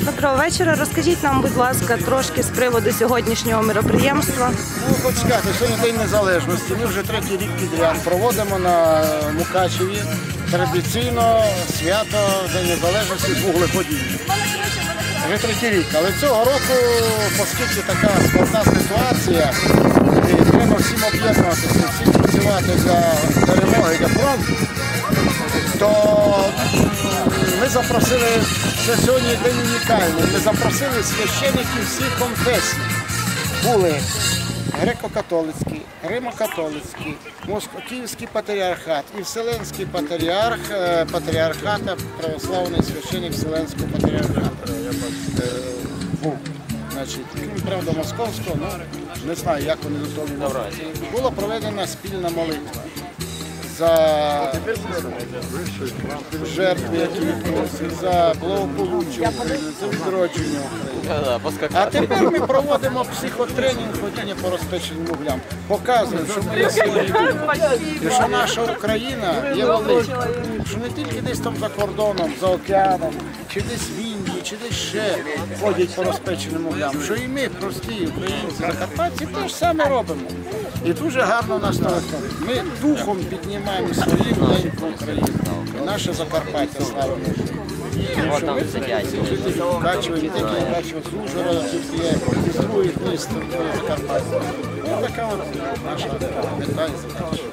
Доброго вечора. Розкажіть нам, будь ласка, трошки з приводу сьогоднішнього міроприємства. Ну, хочу сказати, сьогодні День Незалежності. Ми вже третій рік підряд проводимо на Мукачеві традиційно свято День Незалежності з вуглеподій. Вже третій рік. Але цього року, оскільки така складна ситуація, і треба всім об'єднуватися, всім працювати для перемоги, для фронту, то ми запросили, це сьогодні день унікальний, ми запросили священиків всіх конфесій. Були греко-католицький, римо-католицький, Київський патріархат і Вселенський патріарх, патріархата, православний священик Вселенського патріархату. Значить, крім, правда, московського, ну, не знаю, як вони до того відносяться. Була проведена спільна молитва за жертви, які відбулися, за благополуччя України, за відродження України. А тепер ми проводимо психотренінг ходіння по розпеченим вуглям. Показуємо, що ми є сильні і що наша Україна є велика. Що не тільки десь там за кордоном, за океаном, чи десь в Індії, чи десь ще ходять по розпеченим вуглям. Що і ми, прості українці, закарпатці, теж саме робимо. І дуже гарно нас ставить. Ми духом піднімаємо своїм неньку Україну. І наше Закарпаття славимо. Тому що ми жителі Мукачева, не тільки Мукачева, з Ужгорода, тут є з других міст Закарпаття. Ось така от наша мета і задача.